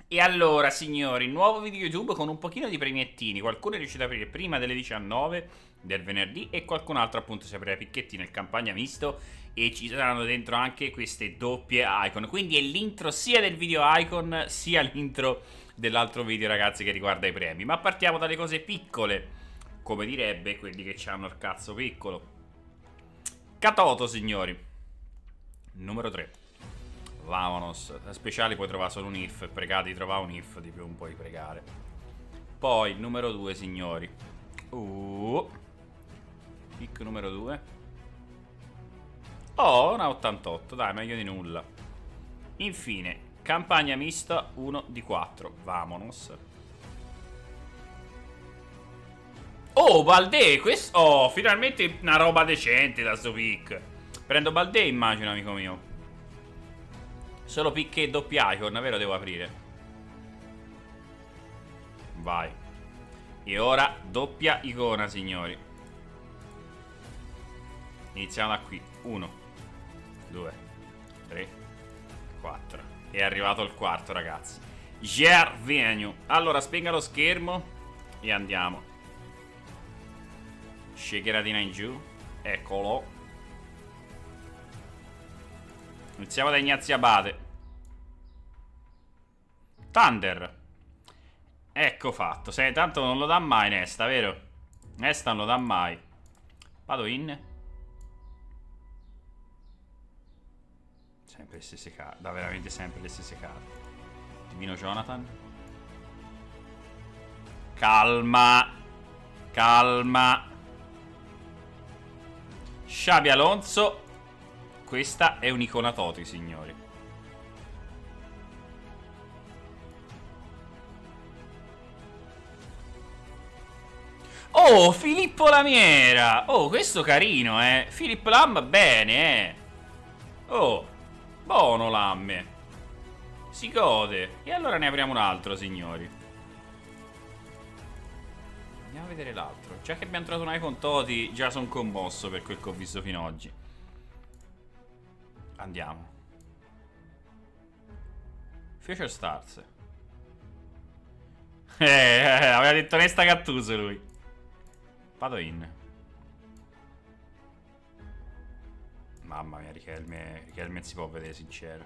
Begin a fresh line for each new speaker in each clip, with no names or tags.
E allora, signori, nuovo video YouTube con un pochino di premiettini. Qualcuno è riuscito ad aprire prima delle 19 del venerdì e qualcun altro appunto si aprirà picchetti nel campagna misto. E ci saranno dentro anche queste doppie icon. Quindi è l'intro sia del video icon sia l'intro dell'altro video, ragazzi, che riguarda i premi. Ma partiamo dalle cose piccole, come direbbe quelli che hanno il cazzo piccolo. Catoto, signori. Numero 3. Vamonos. Speciali puoi trovare solo un if. Pregati di trovare un if, di più non puoi pregare. Poi il numero 2, signori. Pick numero 2. Oh, una 88. Dai, meglio di nulla. Infine, campagna mista 1 di 4. Vamonos. Oh, Baldé, questo... Oh, finalmente una roba decente da sto pick. Prendo Baldé, immagino, amico mio. Solo pick e doppia icon, vero? Devo aprire. Vai. E ora doppia icona, signori. Iniziamo da qui. 1, 2, 3, 4. È arrivato il quarto, ragazzi. Gervinho. Allora, spenga lo schermo e andiamo. Shakeratina in giù. Eccolo. Iniziamo da Ignazio Abate. Thunder. Ecco fatto. Tanto non lo dà mai Nesta, vero? Nesta non lo dà mai. Vado in. Sempre le stesse carte. Da veramente sempre le stesse carte. Divino Jonathan. Calma. Calma. Xabi Alonso. Questa è un'icona Toti, signori. Oh, Filippo Lamiera. Oh, questo carino, Filippo Lam, bene, Oh, buono Lamme. Si gode. E allora ne apriamo un altro, signori. Andiamo a vedere l'altro. Già che abbiamo trovato un icon Toti, già sono commosso per quel che ho visto fino ad oggi. Andiamo. Future Stars. Aveva detto Nesta Gattuso lui. Vado in. Mamma mia, Richelme si può vedere sincero.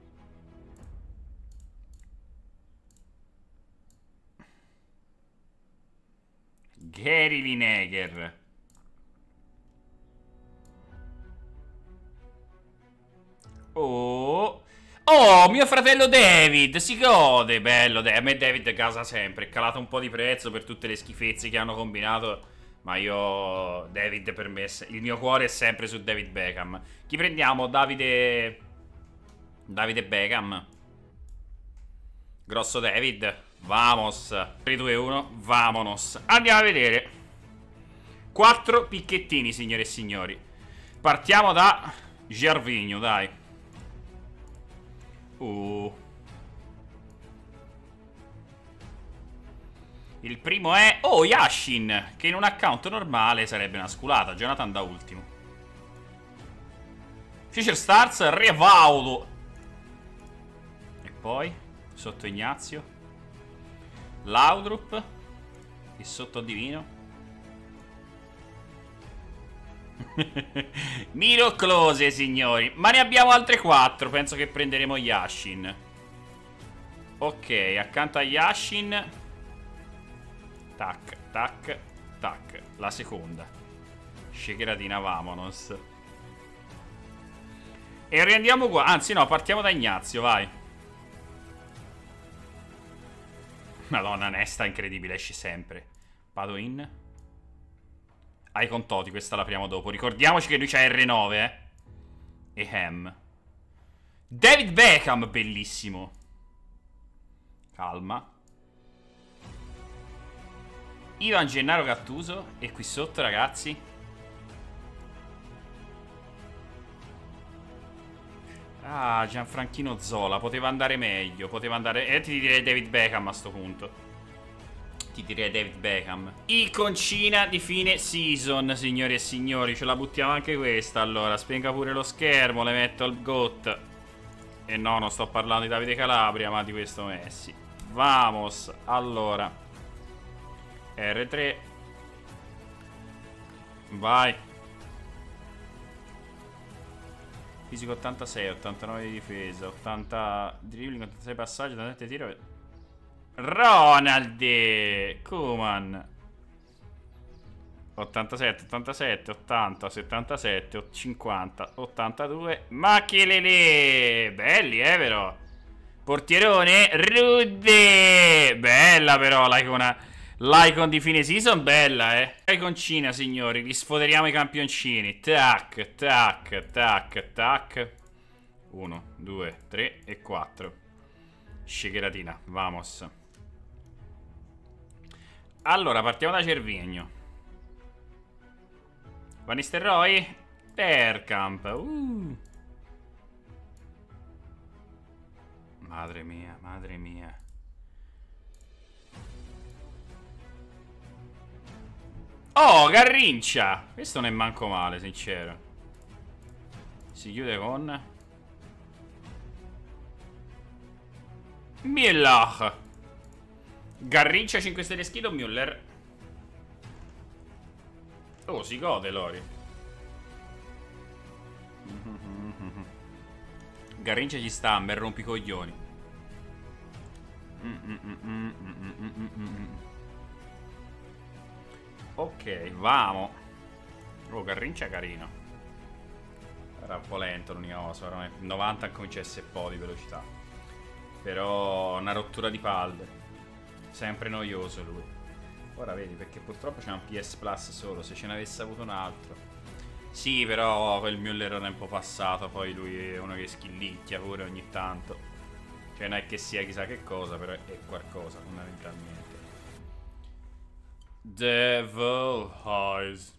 Gary Lineker. Oh. Oh, mio fratello David, si gode. Bello, a me David casa sempre. È calato un po' di prezzo per tutte le schifezze che hanno combinato. Ma io, David per me, il mio cuore è sempre su David Beckham. Chi prendiamo? Davide Beckham. Grosso David. Vamos. 3, 2, 1, vamonos. Andiamo a vedere. 4 picchettini, signore e signori. Partiamo da Gervinho, dai. Il primo è... Oh, Yashin, che in un account normale sarebbe una sculata. Jonathan da ultimo. Future Stars, Revaudo. E poi, sotto Ignazio. Laudrup. E sotto Divino. Miro Close, signori. Ma ne abbiamo altre 4. Penso che prenderemo Yashin. Ok, accanto a Yashin. Tac, tac, tac. La seconda. Shakeratina, vamonos. E riandiamo qua. Anzi no, partiamo da Ignazio, vai. Madonna, Nesta incredibile, esce sempre. Vado in. Icon Toti, questa l'apriamo dopo. Ricordiamoci che lui c'ha R9, E Ham. David Beckham, bellissimo. Calma. Ivan Gennaro Gattuso. E qui sotto, ragazzi, ah, Gianfranchino Zola. Poteva andare meglio. Poteva andare... ti direi David Beckham a sto punto. Ti direi David Beckham. Iconcina di fine season, signori e signori. Ce la buttiamo anche questa. Allora, spenga pure lo schermo. Le metto al GOAT. E no, non sto parlando di Davide Calabria, ma di questo Messi. Vamos. Allora. R3. Vai. Fisico 86, 89 di difesa, 80 dribbling, 86 passaggi, 87 tiro. Ronald Koeman. 87, 87, 80, 77, 50, 82. Ma che lele! Belli, però. Portierone, Rude. Bella però l'icon di fine season, bella, Iconcina, signori, li sfoderiamo i campioncini. Tac, tac, tac, tac. 1, 2, 3 e 4. Shakeratina, vamos. Allora, partiamo da Cervigno. Van Nistelrooy. Bergkamp. Madre mia, madre mia. Oh, Garrincia. Questo non è manco male, sincero. Si chiude con Müller. Garrincia 5 stelle skill o Müller? Oh, si gode Lori. Garrincia ci sta, me rompi i coglioni. Ok, vamo. Oh, Garrincia carino. Era un po' lento l'unica cosa. 90 comincia a essere po' di velocità. Però una rottura di palle. Sempre noioso lui. Ora vedi, perché purtroppo c'è un PS Plus solo. Se ce n'avesse avuto un altro. Sì, però quel Müller era un po' passato. Poi lui è uno che schillicchia pure ogni tanto. Cioè non è che sia chissà che cosa, però è qualcosa fondamentalmente. Devil Eyes.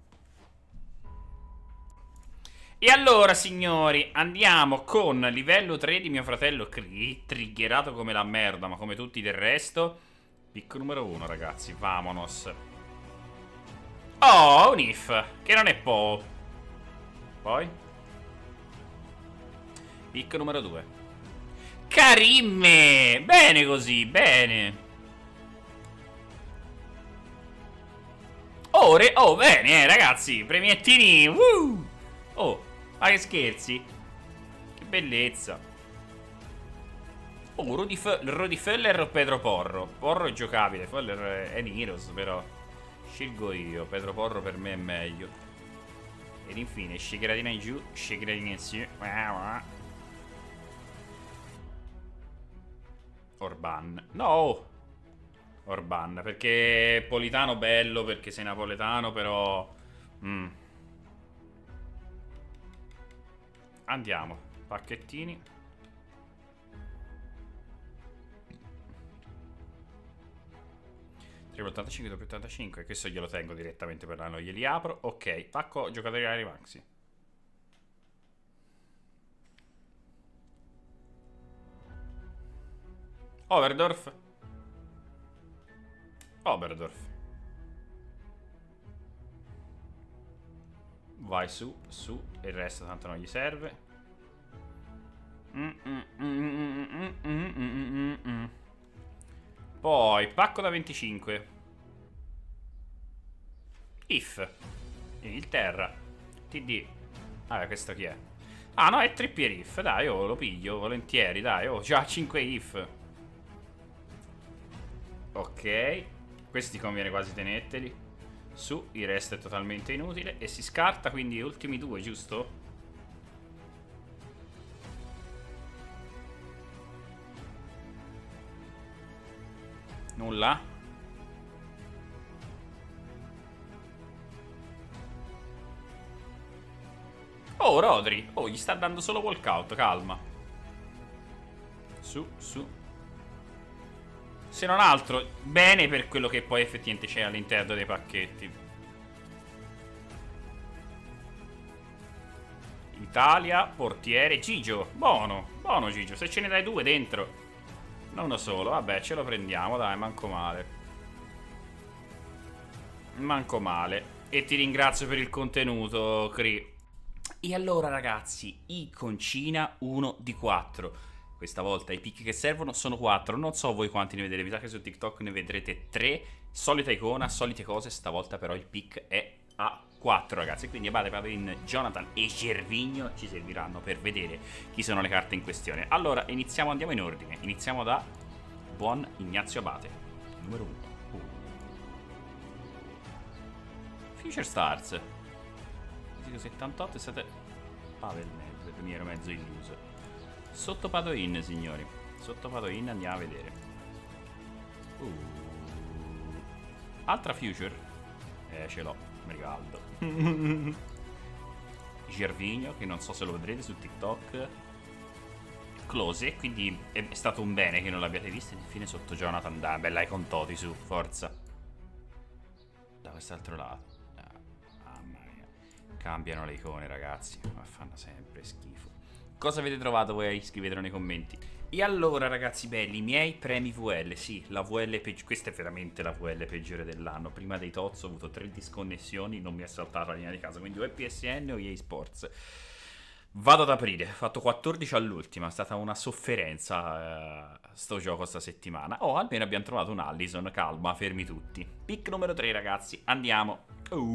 E allora, signori, andiamo con livello 3 di mio fratello Cree, triggerato come la merda, ma come tutti del resto. Picco numero 1, ragazzi, vamonos. Oh, un if, che non è po'. Poi picco numero 2. Karimme. Bene così, bene. Oh, bene, ragazzi, premiettini. Oh, ma che scherzi. Che bellezza. Oh, Rudy Feller o Pedro Porro? Porro è giocabile, Feller è Niros, però scelgo io. Pedro Porro per me è meglio. Ed infine, Shakeratina in giù, Shakeratina in su. Orban. No! Orban, perché Politano bello, perché sei napoletano, però... Andiamo, pacchettini. Triple 85 doppio 85. Questo glielo tengo direttamente per l'anno, glieli apro. Ok, pacco giocatori Airi Maxi. Overdorf. Vai su, il resto tanto non gli serve. Poi, pacco da 25. If. Inghilterra. TD. Vabbè, questo chi è? Ah, no, è Trippier If. Dai, oh, lo piglio volentieri, dai. Oh, già 5 If. Ok. Questi conviene quasi tenetteli. Su, il resto è totalmente inutile. E si scarta, quindi ultimi due, giusto? Nulla. Oh, Rodri. Oh, gli sta dando solo walkout, calma. Su. Se non altro, bene per quello che poi effettivamente c'è all'interno dei pacchetti. Italia, portiere, Gigio. Buono Gigio. Se ce ne dai due dentro. Non uno solo, vabbè, ce lo prendiamo, dai, manco male. E ti ringrazio per il contenuto, Cree. E allora, ragazzi, iconcina 1 di 4. Questa volta i pick che servono sono 4. Non so voi quanti ne vedete. Mi sa che su TikTok ne vedrete 3. Solita icona, solite cose. Stavolta però il pick è a 4, ragazzi. Quindi Abate, Paladin, Jonathan e Gervigno ci serviranno per vedere chi sono le carte in questione. Allora, iniziamo, andiamo in ordine. Iniziamo da buon Ignazio Abate, numero 1. Future Stars 78 è stato Pavel mezzo, mi ero mezzo illuso. Sotto Padoin, signori. Sotto Padoin andiamo a vedere. Altra Future. Ce l'ho, mi ricordo. Gervigno, che non so se lo vedrete su TikTok. Close, quindi è stato un bene che non l'abbiate visto. E infine sotto Jonathan, dai, bella ai contoti, su, forza. Da quest'altro lato. Mamma mia. Cambiano le icone, ragazzi, ma fanno sempre schifo. Cosa avete trovato voi? Scrivetelo nei commenti. E allora, ragazzi belli, i miei premi VL. Sì, la VL peggiore. Questa è veramente la VL peggiore dell'anno. Prima dei TOTS ho avuto 3 disconnessioni, non mi è saltata la linea di casa, quindi o PSN o EA Sports. Vado ad aprire, ho fatto 14 all'ultima, è stata una sofferenza sto gioco sta settimana. Oh, almeno abbiamo trovato un Allison, calma, fermi tutti. Pick numero 3, ragazzi, andiamo.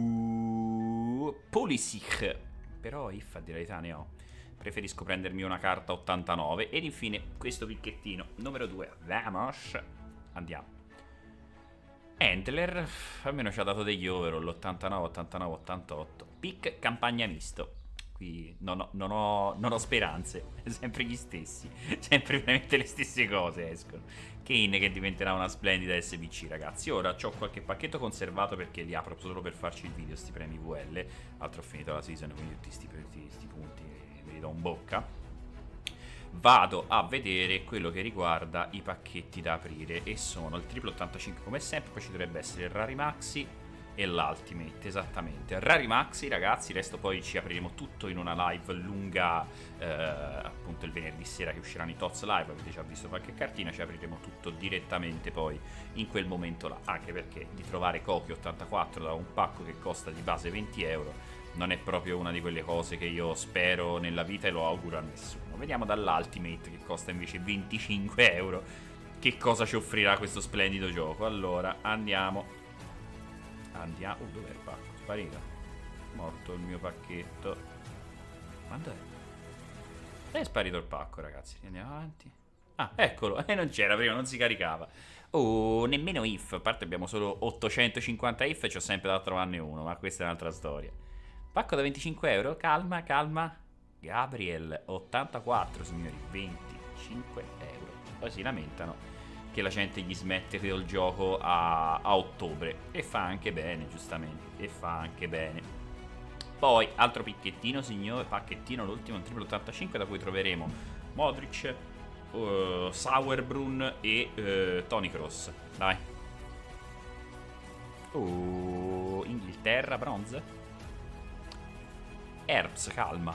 Pulisic. Però if a dire la verità ne ho. Preferisco prendermi una carta 89. Ed infine questo picchettino numero 2, vamos. Andiamo. Handler, almeno ci ha dato degli overall, 89, 89, 88. Pick campagna misto. Qui non ho speranze, sempre gli stessi, sempre veramente le stesse cose escono. Kane che diventerà una splendida SBC, ragazzi. Ora ho qualche pacchetto conservato perché li apro solo per farci il video, sti premi VL. Altro ho finito la season, quindi tutti sti punti me li do in bocca. Vado a vedere quello che riguarda i pacchetti da aprire e sono il triple 85 come sempre, poi ci dovrebbe essere il Rari Maxi e l'Ultimate, esattamente. Rari Maxi, ragazzi, resto poi ci apriremo tutto in una live lunga, appunto il venerdì sera che usciranno i TOTS live, avete già visto qualche cartina, ci apriremo tutto direttamente poi in quel momento là, anche perché di trovare Koki 84 da un pacco che costa di base 20 euro non è proprio una di quelle cose che io spero nella vita e lo auguro a nessuno. Vediamo dall'Ultimate che costa invece 25 euro che cosa ci offrirà questo splendido gioco. Allora, andiamo. Dov'è il pacco? Sparito. Morto il mio pacchetto. Quando è sparito il pacco, ragazzi? Andiamo avanti. Ah, eccolo. E non c'era prima, non si caricava. Oh, nemmeno if. A parte abbiamo solo 850 if e ci ho sempre da trovarne uno, ma questa è un'altra storia. Pacco da 25 euro. Calma, calma. Gabriel 84, signori. 25 euro. Poi si lamentano che la gente gli smette il gioco a ottobre. E fa anche bene, giustamente. E fa anche bene. Poi, altro picchettino, signore. Pacchettino, l'ultimo, un triple 85, da cui troveremo Modric, Sauerbrunn e Toni Kroos. Dai. Inghilterra, bronze. Herbs, calma.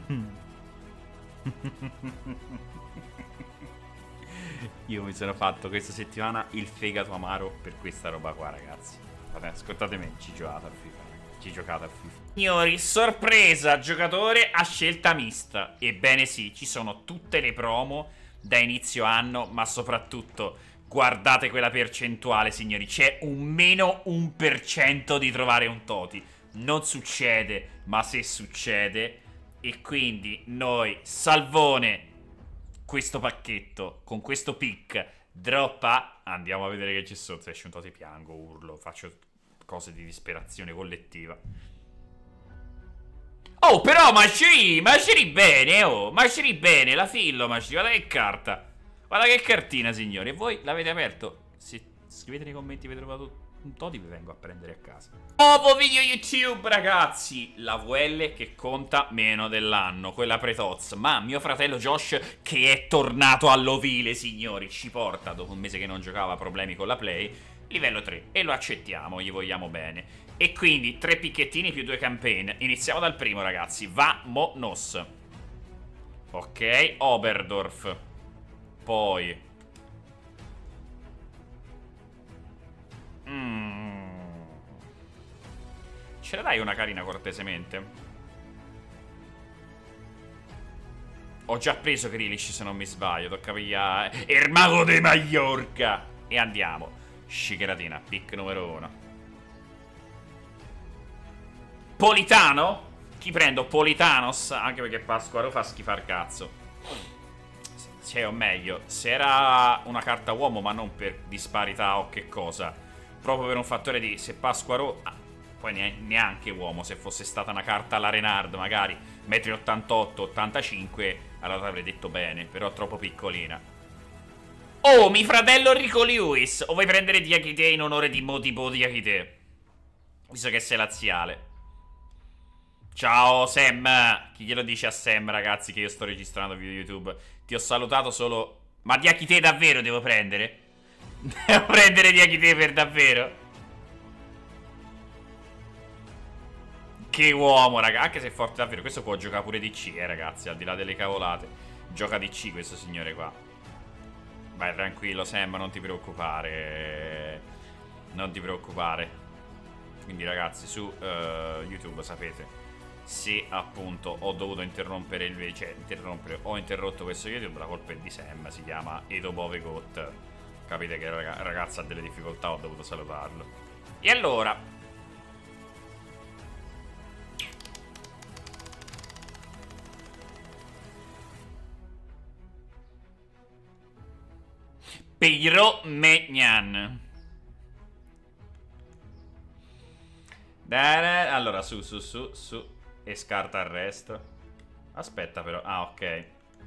Io mi sono fatto questa settimana il fegato amaro per questa roba qua, ragazzi. Vabbè, ascoltatemi, ci giocate a FIFA. Ci giocate a FIFA. Signori, sorpresa, giocatore a scelta mista. Ebbene sì, ci sono tutte le promo da inizio anno, ma soprattutto guardate quella percentuale, signori. C'è un meno 1% di trovare un Toti. Non succede, ma se succede. E quindi noi, salvone, questo pacchetto con questo pick droppa. Andiamo a vedere che c'è sotto. Esce un Toti, piango, urlo, faccio cose di disperazione collettiva. Oh, però Maceri bene, oh, Maceri bene, la fillo Maceri, guarda che carta. Guarda che cartina, signori. E voi l'avete aperto? Se scrivete nei commenti avete trovato un Toti, vi vengo a prendere a casa. Nuovo video YouTube, ragazzi. La VL che conta meno dell'anno, quella pre-TOTS. Ma mio fratello Josh, che è tornato all'ovile, signori, ci porta, dopo un mese che non giocava, problemi con la Play, livello 3. E lo accettiamo, gli vogliamo bene. E quindi 3 picchettini più 2 campaign. Iniziamo dal primo, ragazzi. Vamonos. Ok, Oberdorf. Poi ce la dai una carina cortesemente? Ho già preso Grealish se non mi sbaglio. Tocca pigliare il mago de Mallorca. E andiamo. Sciccheratina, pick numero 1. Politano? Chi prendo? Politanos? Anche perché Pasquaro fa schifar cazzo. Cioè, o meglio, se era una carta uomo, ma non per disparità o che cosa, proprio per un fattore di se Pasquaro, poi neanche uomo, se fosse stata una carta alla Renard magari 1,88 m, 85, allora avrei detto bene, però troppo piccolina. Oh, mi fratello Rico Lewis, o vuoi prendere Diachite in onore di Modibo Diachite? Visto che sei laziale. Ciao Sam. Chi glielo dice a Sam, ragazzi, che io sto registrando video YouTube? Ti ho salutato solo. Ma Diachite davvero devo prendere? Devo prendere Diachite per davvero? Che uomo, raga. Anche se è forte davvero. Questo può giocare pure DC, ragazzi. Al di là delle cavolate. Gioca DC questo signore qua. Vai tranquillo Sam, non ti preoccupare. Non ti preoccupare. Quindi ragazzi, su YouTube sapete, se appunto ho dovuto interrompere il ho interrotto questo YouTube, la colpa è di Sam, si chiama Edobovegot. Capite che il ragazzo ha delle difficoltà, ho dovuto salutarlo. E allora, Peiro Megnan. Allora, su. E scarta il resto. Aspetta però. Ah, ok.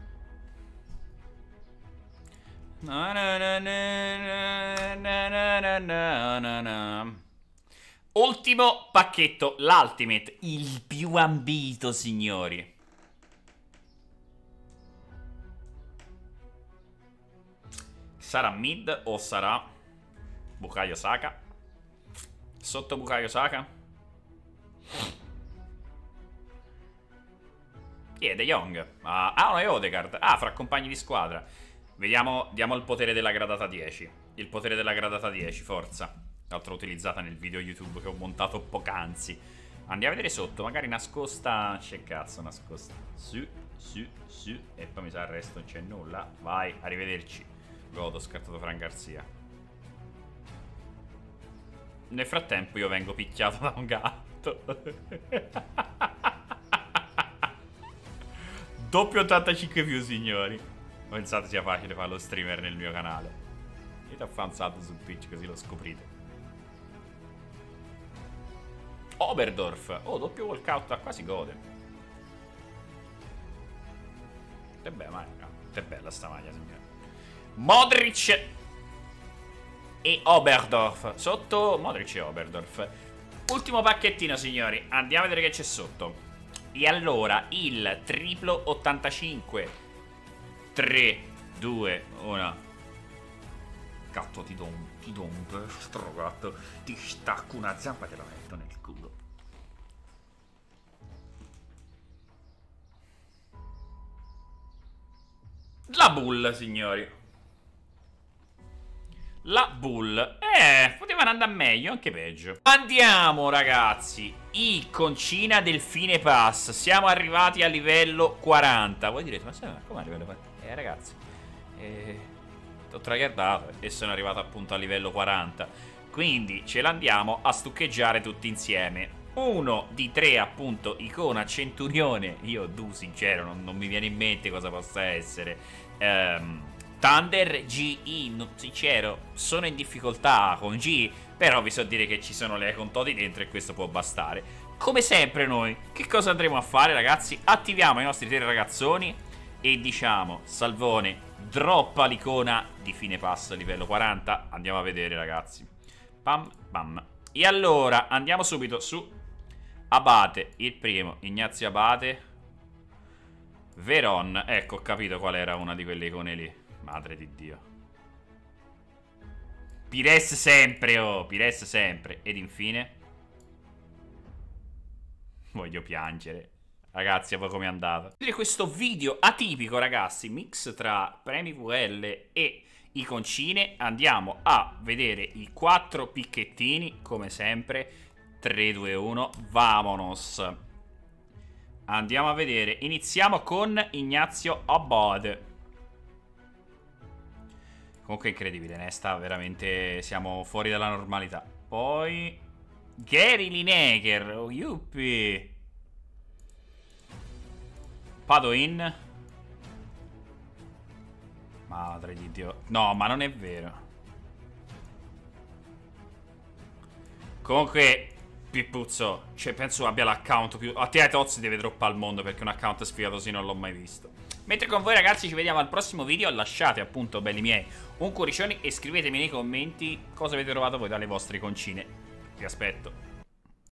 Ultimo pacchetto, l'Ultimate. Il più ambito, signori. Sarà mid o sarà Bukayo Saka? Sotto Bukayo Saka? Chi è? De Jong? Ah, non è Odegaard. Ah, fra compagni di squadra. Vediamo, diamo il potere della gradata 10. Il potere della gradata 10, forza. Tra l'altro utilizzata nel video YouTube che ho montato poc'anzi. Andiamo a vedere sotto, magari nascosta. C'è cazzo nascosta. Su. E poi mi sa il resto non c'è nulla. Vai, arrivederci. Godo, scartato Fran Garzia. Nel frattempo io vengo picchiato da un gatto. Doppio 85 view, signori. Pensate sia facile fare lo streamer nel mio canale. Io ti ho fanzato su Twitch così lo scoprite. Oberdorf. Oh, doppio walkout, da qua si gode. È bella, è bella sta maglia, signori. Modric e Oberdorf. Sotto Modric e Oberdorf. Ultimo pacchettino, signori. Andiamo a vedere che c'è sotto. E allora il triplo 85. 3, 2, 1. Gatto, ti do un destro, gatto. Ti stacco una zampa e te la metto nel culo. La Bull, signori. La Bull. Potevano andare meglio, anche peggio. Andiamo, ragazzi. Iconcina del fine pass. Siamo arrivati a livello 40. Voi direte, ma come a livello 40? Ragazzi, ho tryhardato e sono arrivato appunto a livello 40. Quindi ce l'andiamo a stuccheggiare tutti insieme. Uno di tre, appunto, icona centurione. Io, sincero, non mi viene in mente cosa possa essere. Thunder GE, sincero, sono in difficoltà con G, però vi so dire che ci sono le icon Toti dentro e questo può bastare. Come sempre noi, che cosa andremo a fare, ragazzi? Attiviamo i nostri tre ragazzoni e diciamo, Salvone, droppa l'icona di fine pass livello 40. Andiamo a vedere, ragazzi. Pam, pam. E allora, andiamo subito su Abate, il primo, Ignazio Abate. Veron, ecco, ho capito qual era una di quelle icone lì. Madre di Dio. Pires sempre, oh, Pires sempre. Ed infine voglio piangere. Ragazzi, a voi com'è andata? Questo video atipico, ragazzi, mix tra premi VL e iconcine. Andiamo a vedere i 4 picchettini, come sempre. 3, 2, 1, vamonos. Andiamo a vedere. Iniziamo con Ignazio Abad. Comunque incredibile, Nesta, veramente siamo fuori dalla normalità. Poi Gary Lineker, oh yuppi. Padoin. Madre di Dio. No, ma non è vero. Comunque, Pippuzzo, cioè penso abbia l'account più... A te Tozzi deve droppare al mondo perché un account sfigato così non l'ho mai visto. Mentre con voi ragazzi ci vediamo al prossimo video. Lasciate appunto, belli miei, un cuoricione e scrivetemi nei commenti cosa avete trovato voi dalle vostre concine. Vi aspetto.